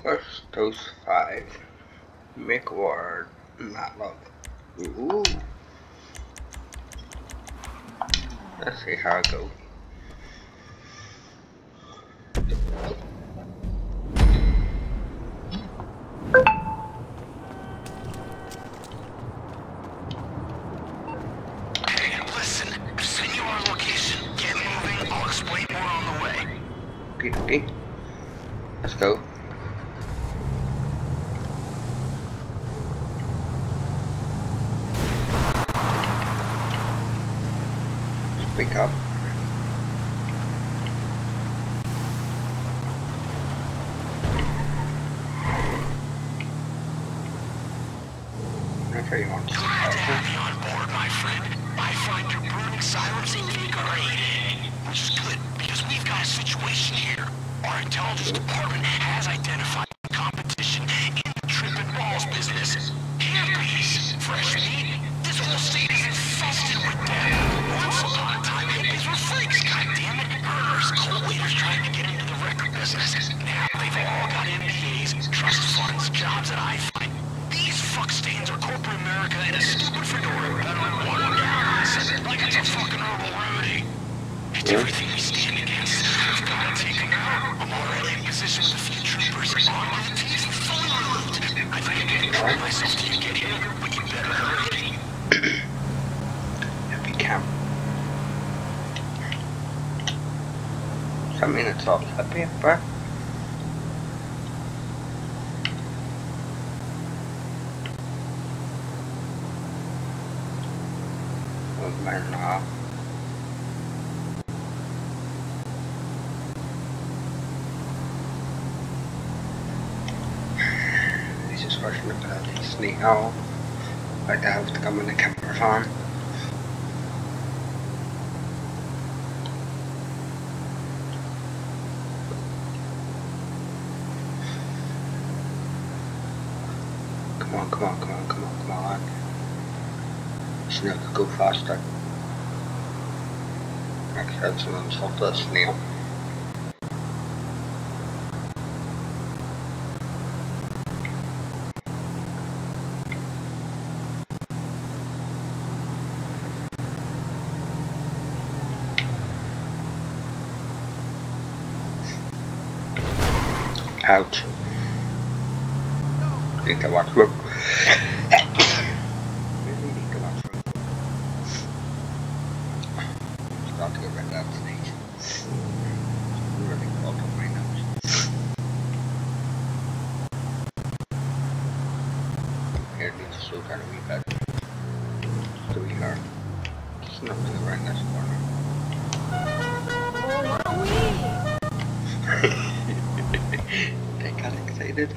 First those 5. Make war, not love. Ooh. Let's see how it goes. Hey, listen. I've sent you our location. Get moving. I'll explain more on the way. Okay. Let's go. Pick up. That's how you want to. Glad to have you on board, my friend. I find your brooding silence invigorating. Which is good, because we've got a situation here. Our intelligence department has identified competition in the trip and balls business. Hippies, fresh meat. This whole state is infested with them. Once upon a time, hippies were freaks, goddammit. Murderers, cult leaders trying to get into the record business. Now they've all got MBAs, trust funds, jobs at I-Find. These fuckstains are corporate America in a stupid fedora peddling watered down acid like it's a fucking herbal remedy. It's everything we stand against. We've got to take them out. I'm already in position with a few troopers. On my teeth, fully removed. I think I can control myself till you get here, but you better hurry. Happy camp. Something that's all happy, bro. Man, this is rushing about these sneak out. I have to come in the camera on. Come on. Snail could go faster. Actually, that's an insult to a snail. Ouch. Need to watch room. Really need to watch room. Start to get rid of that stage. Really clog up my nose. Here needs to slow down a wee bit. Just a wee hair. Just nothing around this corner. They got excited.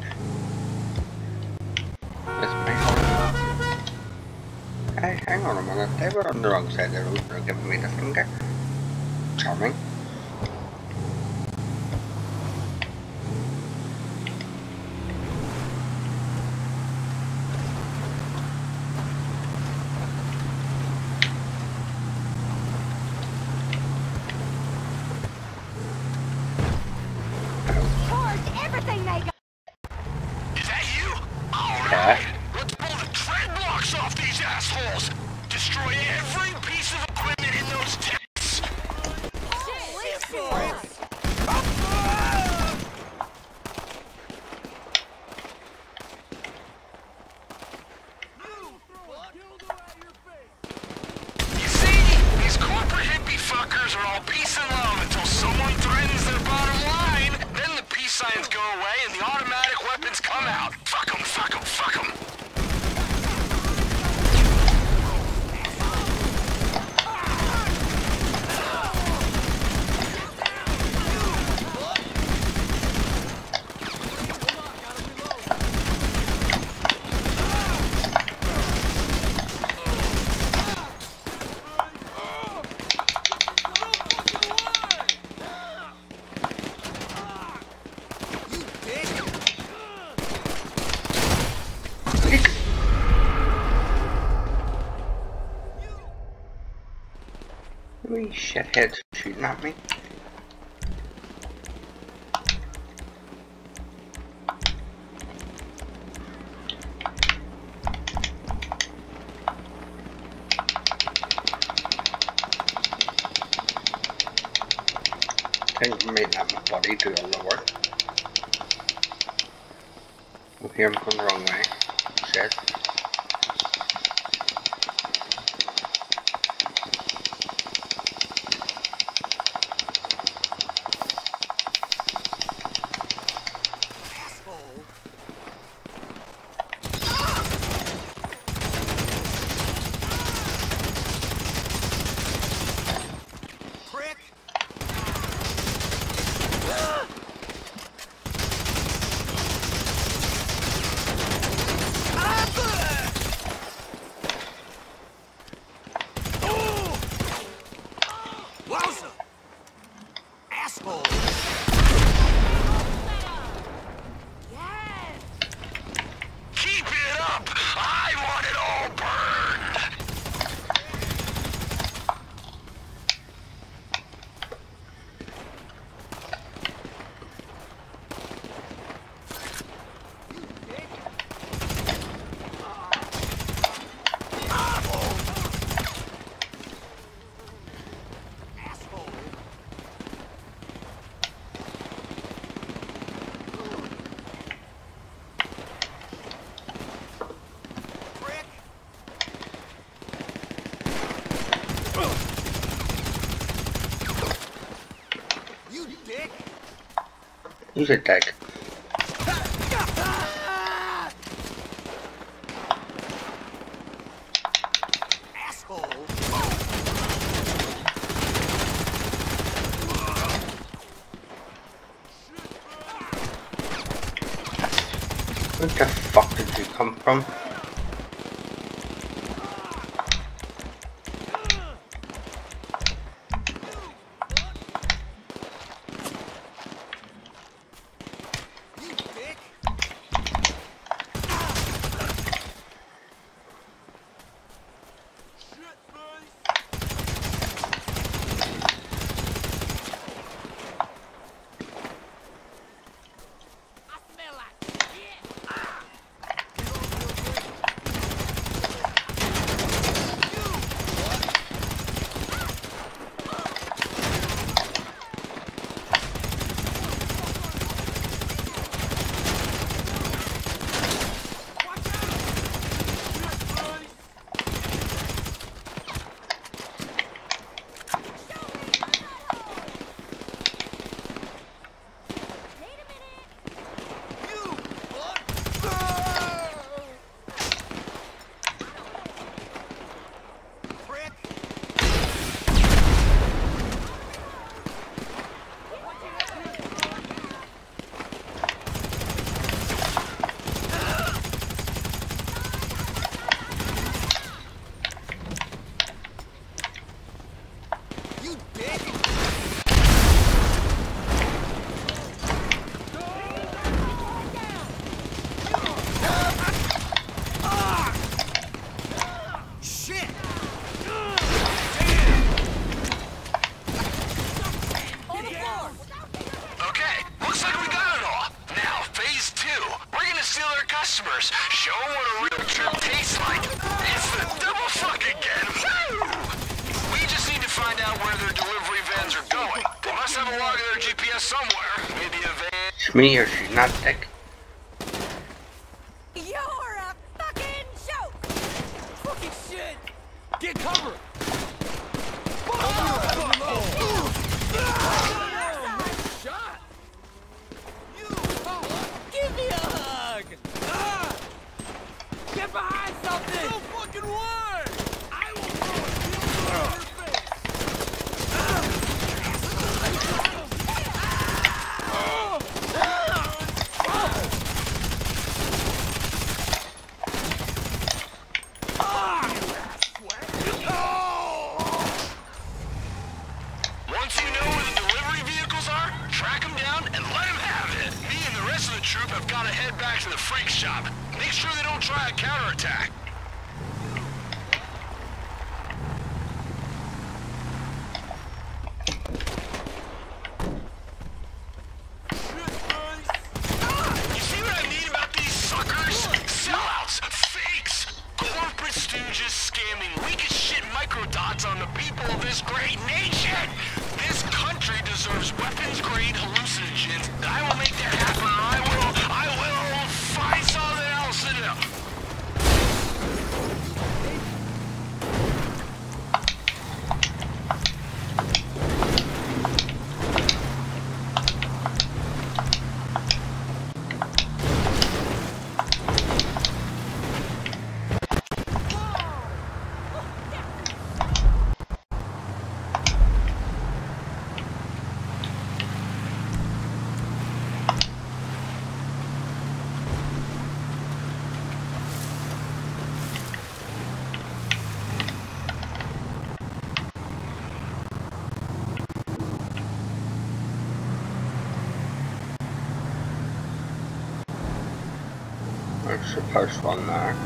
Hey, hang on a minute, they were on the wrong side of the road, they're giving me the finger. Charming. Charge everything they got! Is that you? Alright! Let's blow the tread blocks off these assholes! Destroy every piece of equipment in those tanks! You see? These corporate hippie fuckers are all peace and love until someone threatens their bottom line. Then the peace signs go away and the automatic weapons come out. Fuck 'em, fuck 'em, fuck 'em! Wee shitheads shooting at me. have my body do all the work. Oh, here I'm going the wrong way. Shit. Who's a dick? Where the fuck did you come from? Show them what a real trip tastes like. It's the double fuck again. Woo! We just need to find out where their delivery vans are going. They must have a log of their GPS somewhere. Maybe a van. It's me or she's not dick. You're a fucking joke! Fucking shit! Get cover! Shot! Give me a hug! Get behind something! No fucking way! I will throw a steel in your face! Once you know where the delivery vehicles are, track them down and let them have it. Me and the rest of the troop have got to head back to the freak shop. Make sure they don't try a counterattack. You see what I mean about these suckers? Sellouts, fakes, corporate stooges scamming weak as shit microdots on the people of this great nation. This country country deserves weapons-grade hallucinogens. I will make that happen, or I will find something else to do. There's a post one there.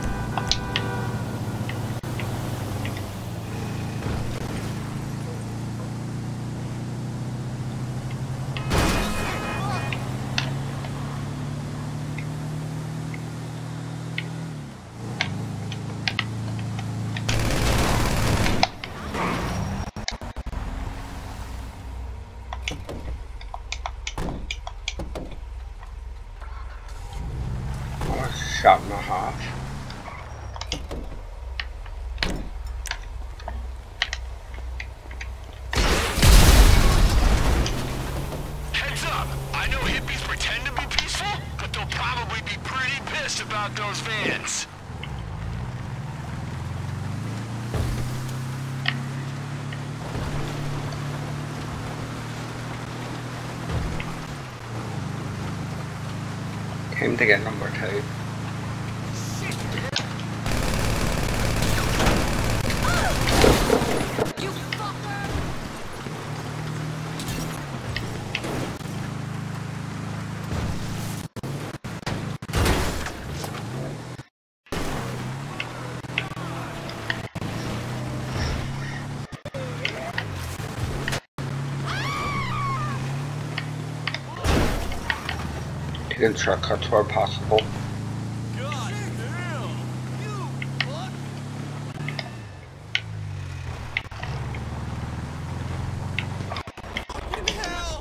Shot and a half. Heads up! I know hippies pretend to be peaceful, but they'll probably be pretty pissed about those vans. Came to get number 2. You fucker! Taking shortcuts where possible. God damn! You fuck! Fucking hell!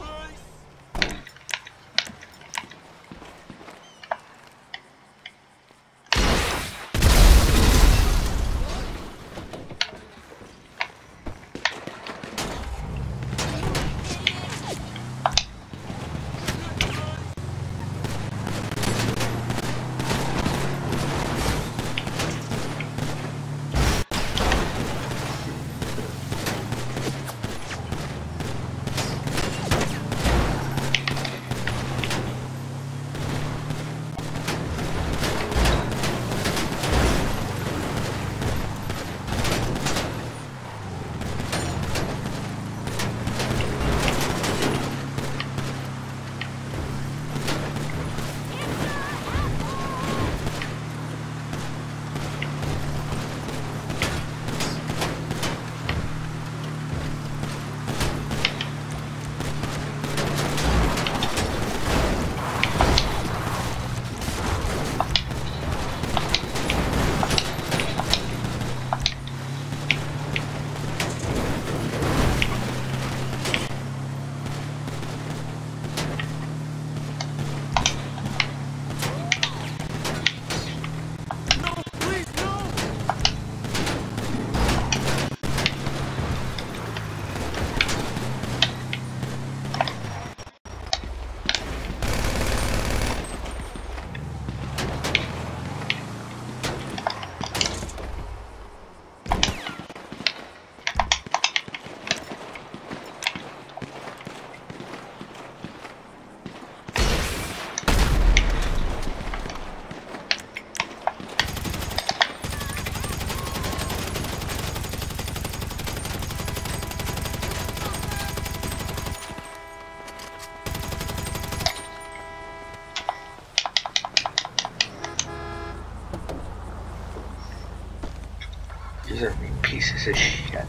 These are pieces of shit.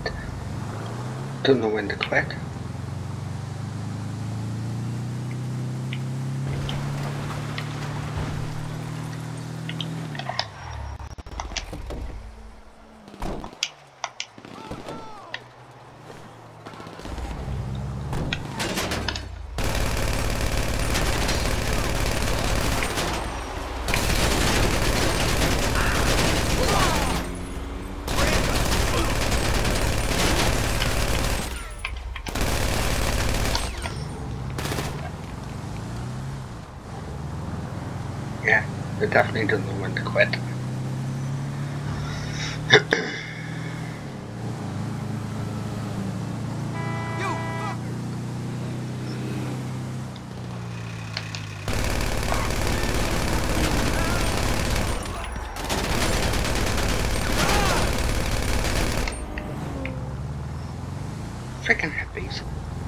Don't know when to quit. Yeah, they definitely don't know when to quit. You fucker! Freaking hippies.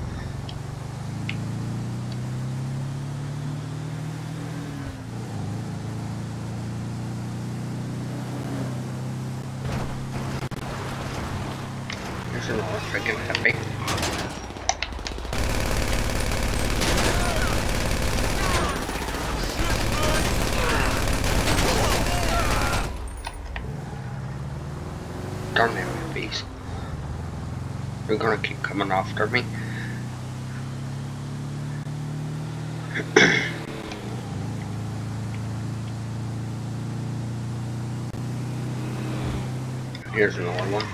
There's another freaking hippie. Darn them hippies. They're gonna keep coming after me. Here's another one.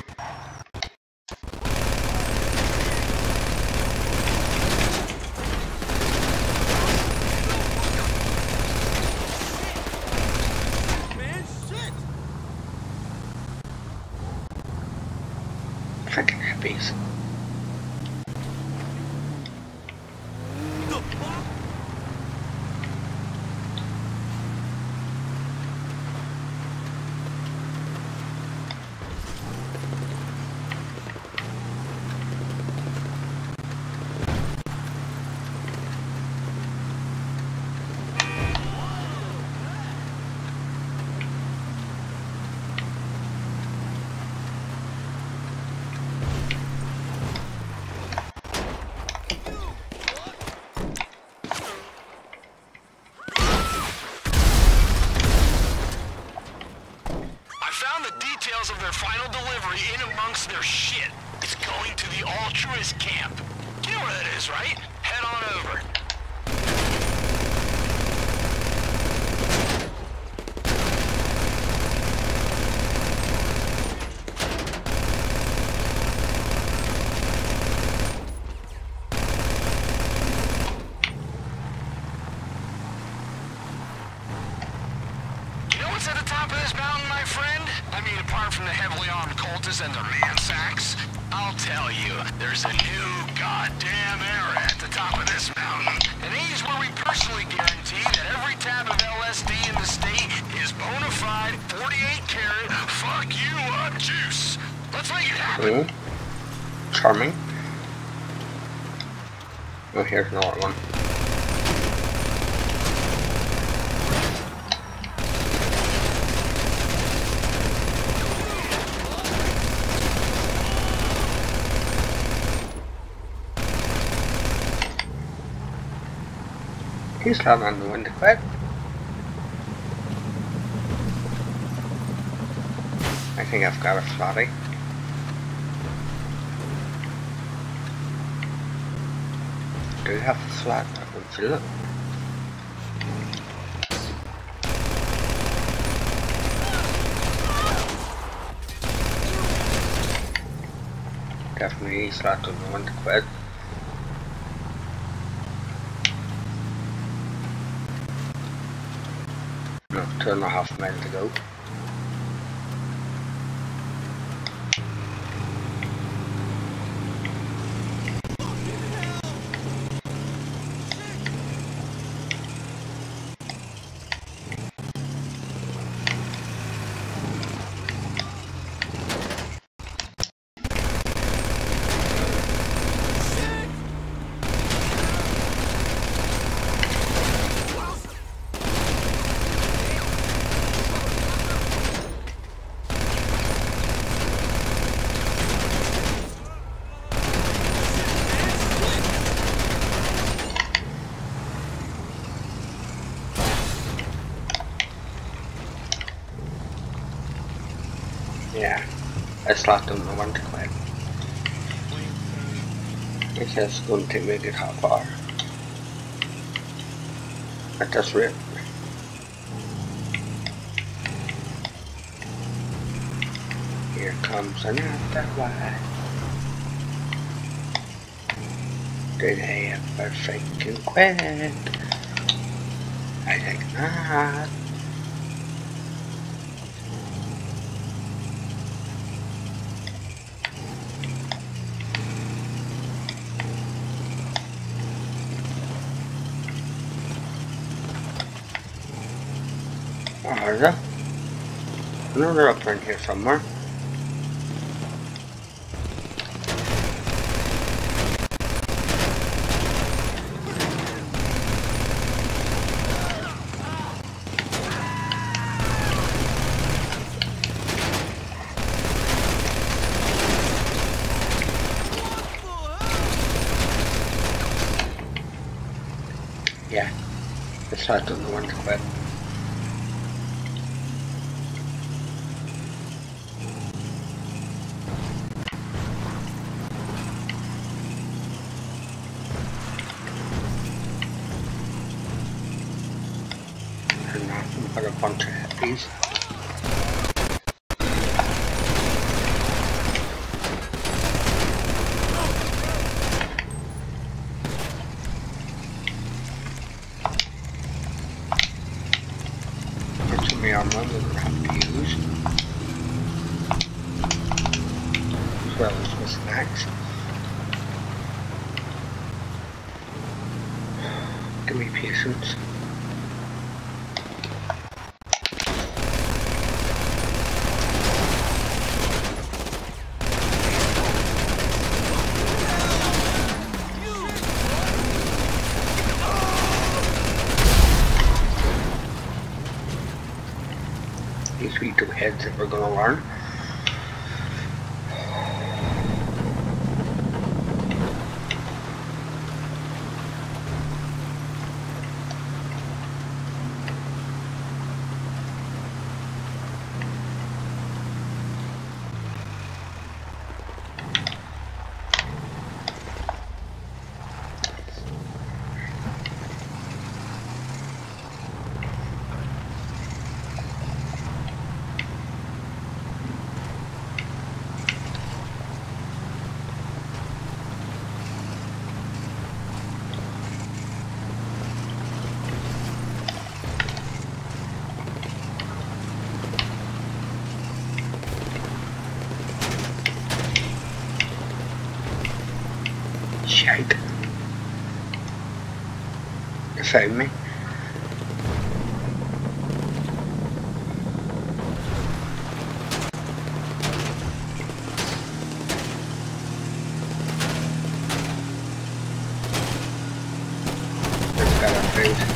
Man, shit! Freaking hippies. The fuck? Of their final delivery in amongst their shit. It's going to the altruist camp. You know where that is, right? Head on over. You know what's at the top of this mountain, my friend? I mean, apart from the heavily armed cultists and their man-sacks, I'll tell you, there's a new goddamn era at the top of this mountain. An age where we personally guarantee that every tab of LSD in the state is bona fide 48-karat fuck you up juice. Let's make it happen. Charming. Oh, here's another one. He's not on the window quit. I think I've got a flatty. Do you have a flat? I can feel it. Definitely he's not on the window quit. No, 2.5 miles to go. Yeah, I slapped him and went to quit. He says it's going to take me a good half hour. At this rate. Here comes another one. Do they ever freaking quit? I think not. Are there? I know they're up around here somewhere. Yeah, it's I don't know when to quit. And nothing but a bunch of hippies. Armor that we're having to use, as well as the snacks. Give me patience. These wee two heads that we're going to learn. Shite. You found me. Let's get our food.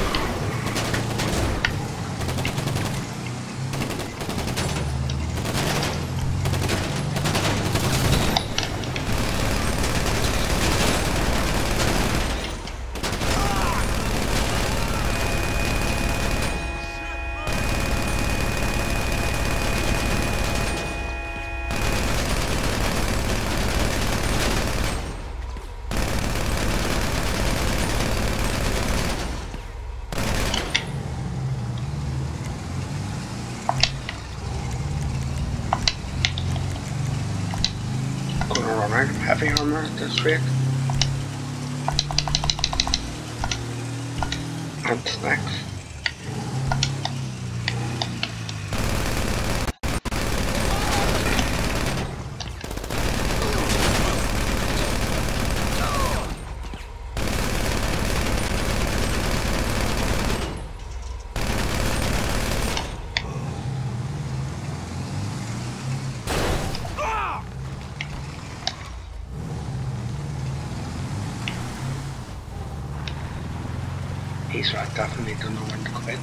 Heavy armor at this rate. And snacks. He's right, definitely don't know when to quit.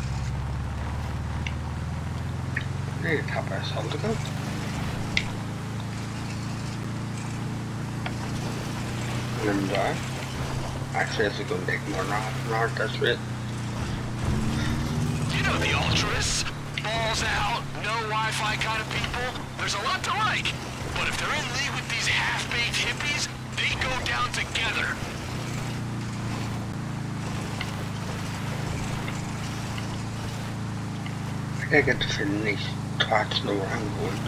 There you tap our soul to go. And actually it's going to take more than half an hour at this rate. You know the ultras. Balls out, no Wi-Fi kind of people. There's a lot to like. But if they're in league with these half-baked hippies, they go down together. I get the feeling these twats know where I'm going.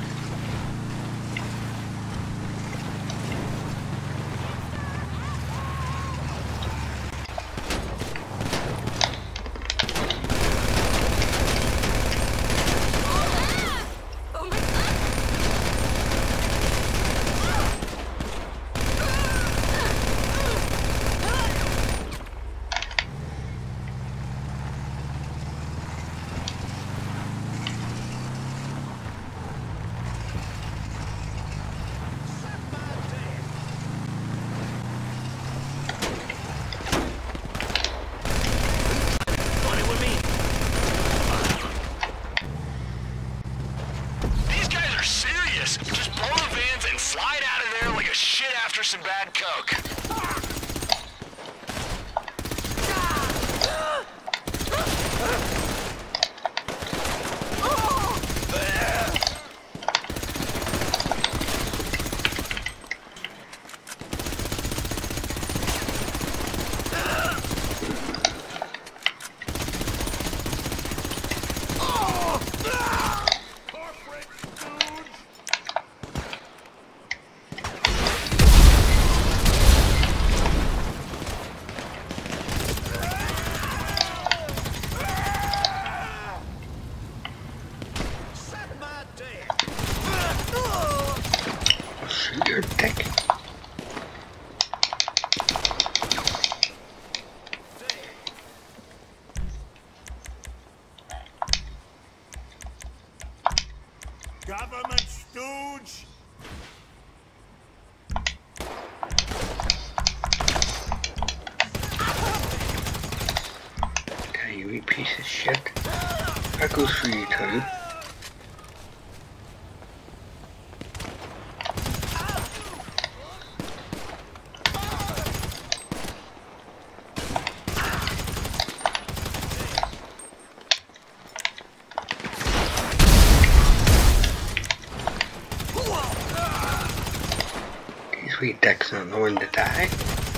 Some bad coke. Your dick. Government stooge! Okay, you wee piece of shit. That goes for you too. These wee dicks don't know when to die.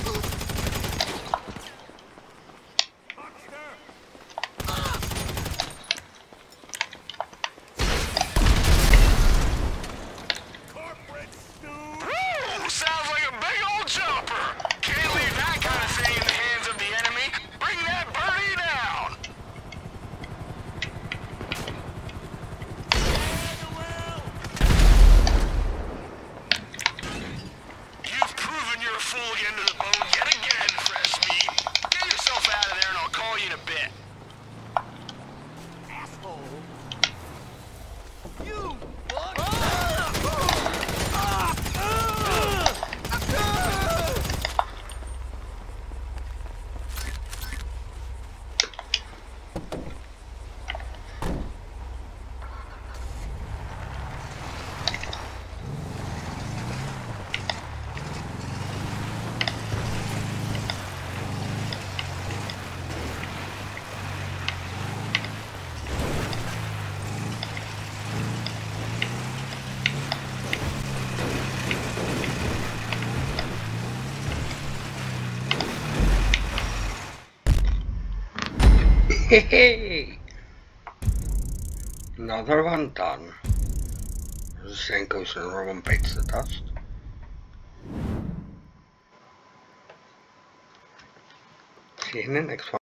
Sounds like a big old jumper. Can't leave that kind of thing in the hands of the enemy. Bring that birdie down. You've proven you're a fool again to the bone yet again, fresh meat. Get yourself out of there and I'll call you in a bit. Asshole! You fuck! Hey! Another one done. The same goes and another one bites the dust. See you in the next one.